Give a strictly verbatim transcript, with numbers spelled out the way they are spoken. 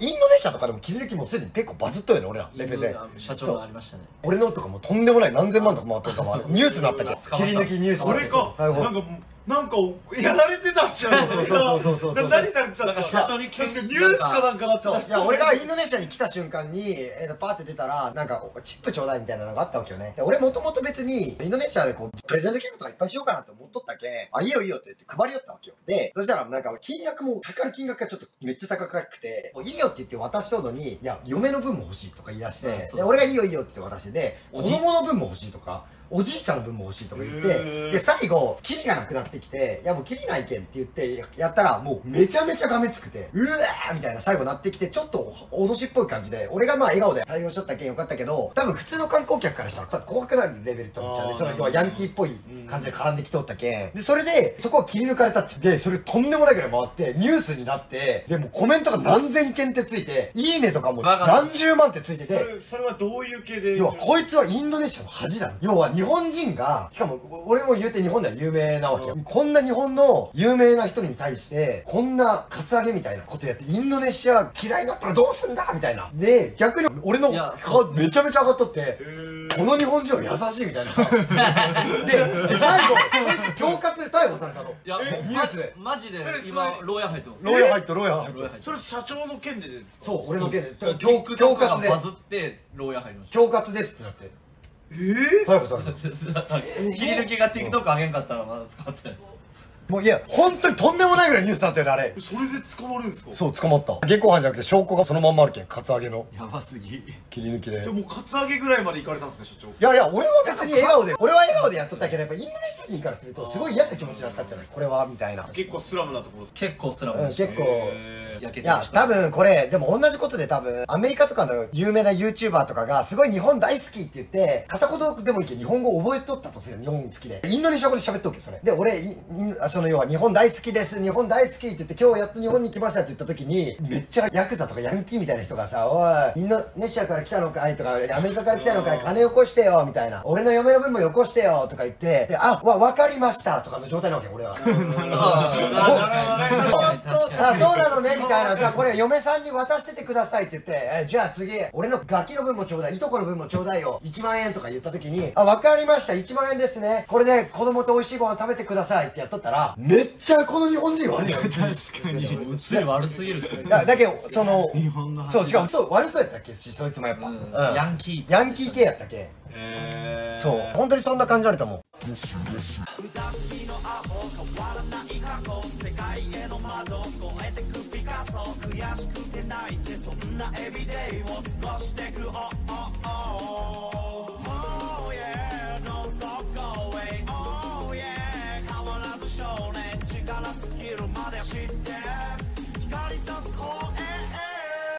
インドネシアとかでも切り抜きもすでに結構バズっとるよね、俺らレペゼン社長がありましたね。 俺のとかもとんでもない何千万とか回ってるかもある。ニュースになったけど切り抜きニュースになったけど、 それかなんかなんかやられてたんすよ。何されてたんですか。社長に確かニュースかなんかなってた。 いや俺がインドネシアに来た瞬間にえパーって出たらなんかチップちょうだいみたいなのがあったわけよね。俺もともと別にインドネシアでこうプレゼント企画とかいっぱいしようかなって思っとったけ、あいいよいいよって言って配りよったわけよ。でそしたらなんか金額もかかる金額がちょっとめっちゃ高くて、いいよって言って渡しとるのに、いや嫁の分も欲しいとか言い出して、で俺がいいよいいよって言って渡してで子供の分も欲しいとか。おじいちゃんの分も欲しいとか言って、で、最後、キリがなくなってきて、いやもうキリないけんって言って、やったら、もうめちゃめちゃがめつくて、うわーみたいな最後なってきて、ちょっと脅しっぽい感じで、俺がまあ笑顔で対応しとったけんよかったけど、多分普通の観光客からしたら怖くなるレベルと思っちゃうね。その要はヤンキーっぽい感じで絡んできとったけん。で、それで、そこは切り抜かれたっちゃで、それとんでもないぐらい回って、ニュースになって、でもコメントが何千件ってついて、いいねとかも何十万ってついてて、 それはどういう系で？ 要はこいつはインドネシアの恥だ。要は日本人が、しかも俺も言うて日本では有名なわけよ。こんな日本の有名な人に対してこんなカツアゲみたいなことやってインドネシア嫌いになったらどうすんだみたいな。で逆に俺の顔めちゃめちゃ上がっとってこの日本人は優しいみたいな。でで最後そいつ恐喝で逮捕されたの。いやニュースでマジで今牢屋入ってます。牢屋入って牢屋入って。 それ社長の件でですか？ そう俺の件で恐喝でバズって牢屋入りました。 恐喝ですってなって。 ええ逮捕された。 切り抜きが TikTok 上げんかったらまだ使ってないです。 もういや本当にとんでもないぐらいニュースだったよねあれ。 それで捕まるんですか？ そう捕まった。現行犯じゃなくて証拠がそのまんまあるけん、カツアゲのやばすぎ切り抜きで。 でもカツアゲぐらいまで行かれたんですか社長？ いやいや俺は別に笑顔で俺は笑顔でやっとったけど、やっぱインドネシア人からするとすごい嫌な気持ちだったんじゃないこれはみたいな。 結構スラムなところです。 結構スラムうん結構焼けいや多分これでも同じことで多分アメリカとかの有名な YouTuber とかがすごい日本大好きって言って片言でもいいけど日本語覚えとったとする。日本好きでインドネシア語で喋っとけそれで俺いその要は日本大好きです日本大好きって言って今日やっと日本に来ましたって言った時にめっちゃヤクザとかヤンキーみたいな人がさ「おいインドネシアから来たのかい」とか「アメリカから来たのかい金よこしてよ」みたいな「俺の嫁の分もよこしてよ」とか言ってで「あわ分かりました」とかの状態なわけ俺は。あそうなのねみたいな。じゃあこれ嫁さんに渡しててくださいって言ってえじゃあ次俺のガキの分もちょうだいいとこの分もちょうだいよいちまんえんとか言った時に「あ分かりましたいちまんえんですねこれで子供と美味しいご飯食べてください」ってやっとったらめっちゃこの日本人悪いよ。 確かに映り悪すぎるっすね。 いやだけどその日本のそうしかもそう悪そうやったっけそいつもやっぱヤンキーヤンキー系やったっけ。そう本当にそんな感じられたもん。変わらず少年力尽きるまで知って